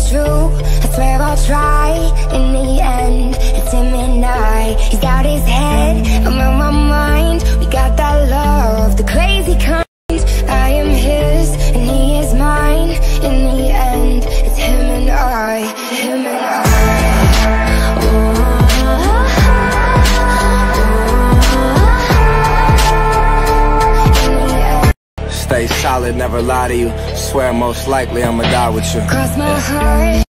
true. I swear I'll try. In the end, it's him and I. He's got his head, I'm on my mind. We got that love, the crazy kind. I am his and he is mine. In the end, it's him and I. Him and I. Stay solid, never lie to you. Swear most likely I'ma die with you. Cross my heart.